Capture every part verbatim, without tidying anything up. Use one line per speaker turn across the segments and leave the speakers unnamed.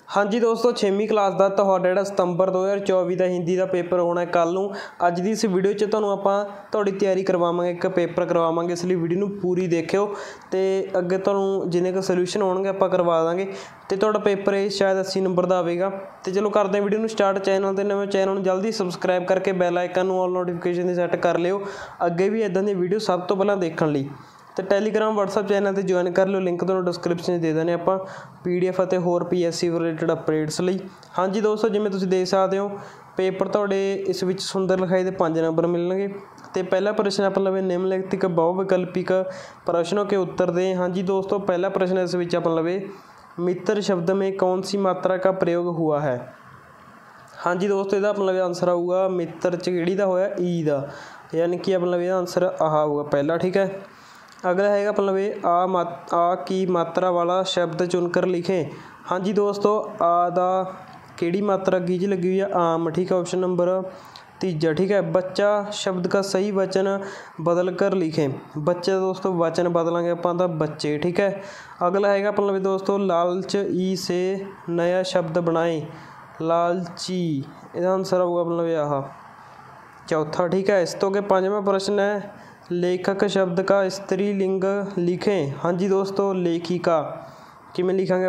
हाँ जी दोस्तों, छेवीं क्लास का तुहाडा जिहड़ा सितंबर दो हज़ार चौबीस का हिंदी का पेपर होना है कल नूं। अज की इस वीडियो च तुहानूं आपां तुहाडी तैयारी करवावांगे, एक पेपर करवावांगे, इसलिए वीडियो नूं पूरी देखियो ते अगे तुहानूं जिन्ने क सोल्यूशन होणगे आपां करवा दांगे ते तुहाडा पेपर ये शायद अस्सी नंबर का आवेगा। तो चलो करते हैं वीडियो नूं स्टार्ट। चैनल ते नवें चैनल नूं जल्दी सबसक्राइब करके बैल आइकन नूं ऑल नोटिफिकेशन सैट कर लिओ अगे भी इदां दी वीडियो सब तो पहलां देखण लई। तो टैलीग्राम वट्सअप चैनल पर ज्वाइन कर लो, लिंक तुहानूं डिस्क्रिप्शन दे देने आप पी डी एफ और होर P S C related updates लई। हाँ जी दोस्तों, जिवें तुसीं देख सकते हो पेपर तुहाडे इस विच सुंदर लिखाई दे पांच नंबर मिलणगे। तो पहला प्रश्न आप लवे निम्नलिखित बहुविकल्पिक प्रश्नों के उत्तर दें। हाँ जी दोस्तों, पहला प्रश्न इस विच आप लवे मित्र शब्द में कौन सी मात्रा का प्रयोग हुआ है। हाँ जी दोस्तों, इसका अपना आंसर आऊगा मित्र च किहड़ी दा होया ई दा, यानी कि अपना इसका आंसर आह आऊगा पहला। ठीक है, अगला है अपना आ मात आ की मात्रा वाला शब्द चुनकर लिखें। हाँ जी दोस्तों, आ दा केड़ी मात्रा की जी लगी हुई है आम। ठीक है, ऑप्शन नंबर तीजा। ठीक है, बच्चा शब्द का सही वचन बदल कर लिखें। बच्चे दोस्तों वचन बदलेंगे अपन तो बच्चे। ठीक है, अगला है अपना दोस्तों लालच ई से नया शब्द बनाएं। लालची, इसका आंसर आऊगा अपना आह चौथा। ठीक है, इस तो अगे पांचवा प्रश्न है लेखक शब्द का स्त्रीलिंग लिखें। हाँ जी दोस्तों, लेखिका किमें लिखांगे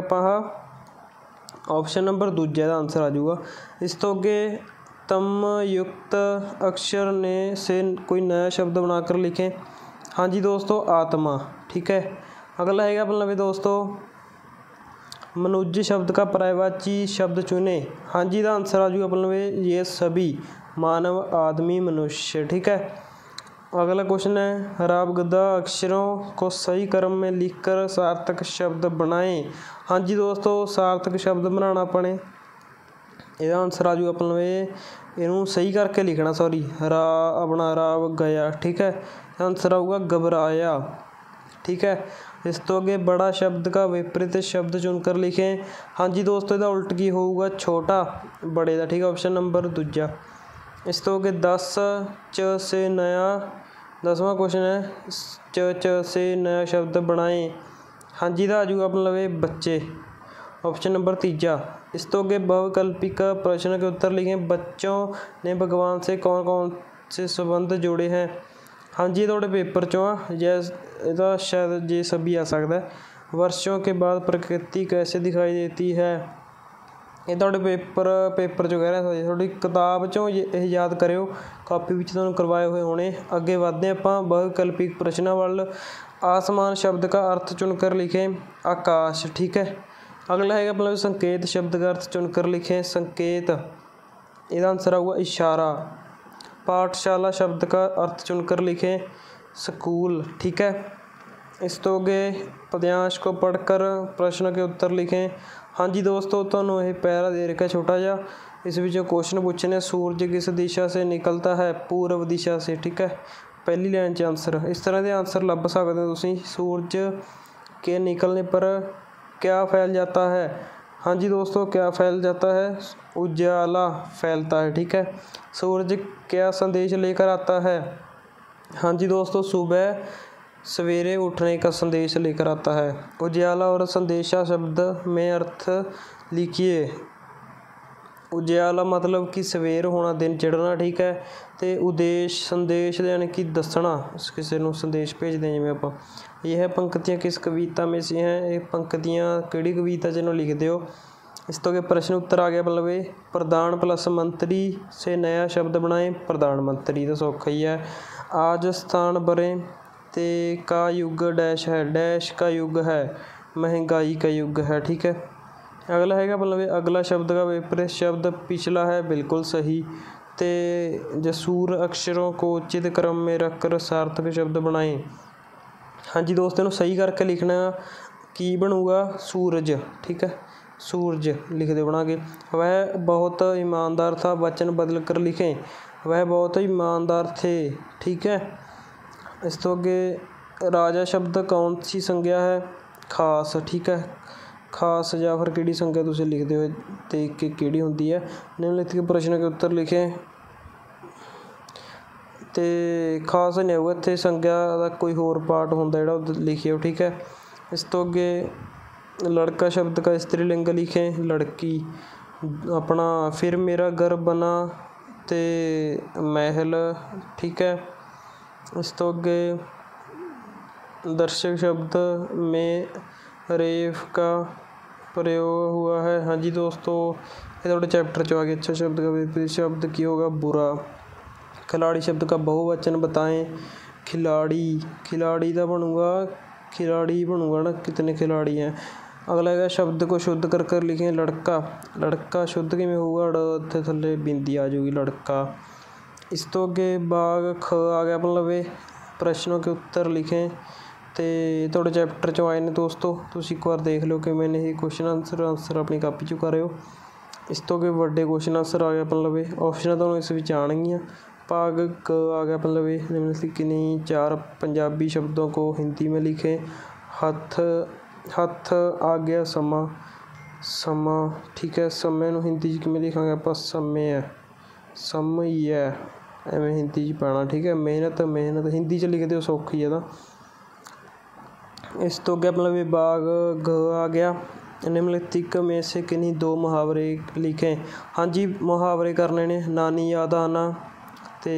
आप ऑप्शन नंबर दूजा का आंसर आ जाऊगा। इस तो अगे तम युक्त अक्षर ने से कोई नया शब्द बनाकर लिखें। हाँ जी दोस्तों, आत्मा। ठीक है, अगला है अपना दोस्तों मनुष्य शब्द का पर्यायवाची शब्द चुने। हाँ जी, का आंसर आ जाऊगा अपना ये सभी मानव, आदमी, मनुष्य। ठीक है, अगला क्वेश्चन है राबगदा अक्षरों को सही क्रम में लिखकर सार्थक शब्द बनाएं। हाँ जी दोस्तों, सार्थक शब्द बनाना अपने इसका आंसर आ जाऊगा अपना इनू सही करके लिखना। सॉरी रा अपना राव गया। ठीक है, आंसर आऊगा घबराया। ठीक है, इस तो अगे बड़ा शब्द का विपरीत शब्द चुनकर लिखें। हाँ जी दोस्तों, इसका उल्ट की होगा छोटा बड़े का। ठीक है, ऑप्शन नंबर दूजा। इस तो अगे दस च से नया दसवां क्वेश्चन है च च से नया शब्द बनाएं। हाँ जी, का आजूगा अपना लवे बच्चे, ऑप्शन नंबर तीजा। इस तो अगे बहुविकल्पिक प्रश्न के उत्तर लिखें। बच्चों ने भगवान से कौन कौन से संबंध जोड़े हैं। हाँ जी, थोड़े पेपर चो आ जैस इसका शायद ये सभी आ सकता है। वर्षों के बाद प्रकृति कैसे दिखाई देती है, ये थोड़े पेपर पेपर चो कह रहा है। थोड़ी किताब चो ये याद करो, कापी विच तुहानूं करवाए हुए होने। अगे बढ़ते आपां बहुविकल्पिक प्रश्नों वाल। आसमान शब्द का अर्थ चुनकर लिखें आकाश। ठीक है, अगला है अपना संकेत शब्द का अर्थ चुनकर लिखें संकेत, इसका आंसर आऊगा इशारा। पाठशाला शब्द का अर्थ चुनकर लिखें स्कूल। ठीक है, इस तो अगे पद्यांश को पढ़कर प्रश्न के उत्तर लिखें। हाँ जी दोस्तों, तुहानूं ये पैरा दे रखा छोटा जा, इस विच क्वेश्चन पूछने सूरज किस दिशा से निकलता है, पूर्व दिशा से। ठीक है, पहली लाइन च आंसर इस तरह के आंसर लभ सकते हो तुसीं। सूरज के निकलने पर क्या फैल जाता है। हाँ जी दोस्तों, क्या फैल जाता है, उजाला फैलता है। ठीक है, सूरज क्या संदेश लेकर आता है। हाँ जी दोस्तों, सुबह सवेरे उठने का संदेश लेकर आता है। उजाला और संदेशा शब्द में अर्थ लिखिए। उजाला मतलब कि सवेर होना, दिन चढ़ना। ठीक है, तो उद्देश संदेश यानी कि दसना, किसी को संदेश भेजते हैं जिवें आपां। यह पंक्तियाँ किस कविता में से हैं, ये पंक्तियाँ किहड़ी कविता जिन्हों लिख दो। इस तो प्रश्न उत्तर आ गया मतलब प्रधान प्लस मंत्री से नया शब्द बनाएं। प्रधानमंत्री तो सौखा ही है। आज स्थान बरें ते का युग डैश है, डैश का युग है, महंगाई का युग है। ठीक है, अगला है मतलब अगला शब्द का विपरीत शब्द पिछला है, बिल्कुल सही। ते जसूर अक्षरों को उचित क्रम में रखकर सार्थक शब्द बनाएं। हाँ जी दोस्तों, इन्हें सही करके लिखना की बनूगा सूरज। ठीक है, सूरज लिख दे बना के। वह बहुत ईमानदार था, वचन बदल कर लिखें वह बहुत ईमानदार थे। ठीक है, इस तो अगे राजा शब्द कौन सी संज्ञा है, खास। ठीक है, खास या फिर किहड़ी संज्ञा तुसीं लिखते हो देख के किहड़ी हुंदी है। निम्नलिखित प्रश्न के उत्तर लिखें ते खास नहीं होगा इत्थे संज्ञा का कोई होर पार्ट हुंदा जिहड़ा लिखिओ। ठीक है, इस तो अगे लड़का शब्द का स्त्रीलिंग लिखें लड़की। अपना फिर मेरा घर बना ते महल, ठीक है। इस तो अगे दर्शक शब्द में रेफ का प्रयोग हुआ है। हाँ जी दोस्तों, ये थोड़े चैप्टर चो आ गया। अच्छा शब्द का विपरीत शब्द की होगा बुरा। खिलाड़ी शब्द का बहुवचन बताएं। खिलाड़ी, खिलाड़ी का बनूंगा खिलाड़ी बनूंगा ना, कितने खिलाड़ी हैं। अगला है शब्द को शुद्ध कर कर लिखें लड़का। लड़का शुद्ध किमें होगा, ड थले बिंदी आ जाएगी लड़का। इस तो अगे बाग ख आ गया, मतलब प्रश्नों के उत्तर लिखें। तो थोड़े चैप्टर चो आए ने दोस्तों, तुम एक बार देख लो कि मैंने ये क्वेश्चन आंसर आंसर अपनी कापी चो कर रहे हो। इस तो अगे बड़े क्वेश्चन आंसर आ गया, मतलब ऑप्शन तो इस विच आएंगियां। भाग क आ गया, मतलब निम्नलिखित किन्हीं चार पंजाबी शब्दों को हिंदी में लिखें। हथ हथ आ गया समा, समा, ठीक है। समय नूं हिंदी में लिखांगे आप समय, समय एवं हिंदी च पाना, ठीक है। मेहनत, मेहनत हिंदी च लिखते हो सौखी है। इस तो अगे मतलब बाग घ आ गया। निम्नलिखित में से किन्हीं दो मुहावरे लिखें। हाँ जी, मुहावरे करने ने नानी याद आना ते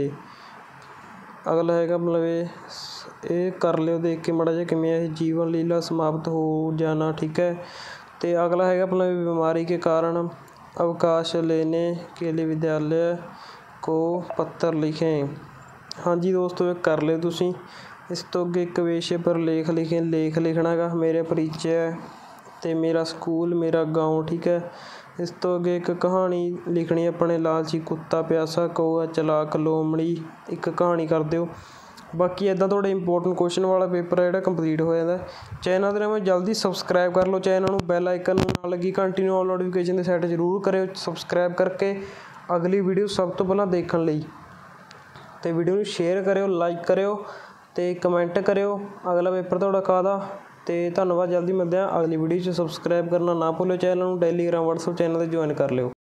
अगला है मतलब ये कर लियो देख के माड़ा जिहा किवें जीवन लीला समाप्त हो जाना, ठीक है। तो अगला है मतलब बीमारी के कारण अवकाश लेने के लिए विद्यालय को पत्र लिखें। हाँ जी दोस्तों, ये कर लियो तुसीं। इस तो अगे एक विषय पर लेख लिखें। लेख लिखना गा मेरे परिचय ते मेरा स्कूल मेरा गाँव, ठीक है। इस तो अगे एक कहानी लिखनी अपने लालची कुत्ता प्यासा कौआ चलाक लोमड़ी, एक कहानी कर दिओ। बाकी इदा थोड़े इंपोर्टेंट क्वेश्चन वाला पेपर है जो कंप्लीट हो जाता है। चैनल दे में जल्दी सबसक्राइब कर लो, चैनल में बैल आइकन ना लगी कंटिन्यू ऑल नोटिफिकेशन के सैट जरूर करो सबसक्राइब करके अगली वीडियो सब तो पहला देखने लई। तो वीडियो में शेयर करो, लाइक करो तो कमेंट करो अगला पेपर थोड़ा कादा। तो धन्यवाद, जल्दी मिलते हैं अगली वीडियो। सब्सक्राइब करना ना भूलो चैनल, टैलीग्राम व्हाट्सएप चैनल से ज्वाइन कर लो।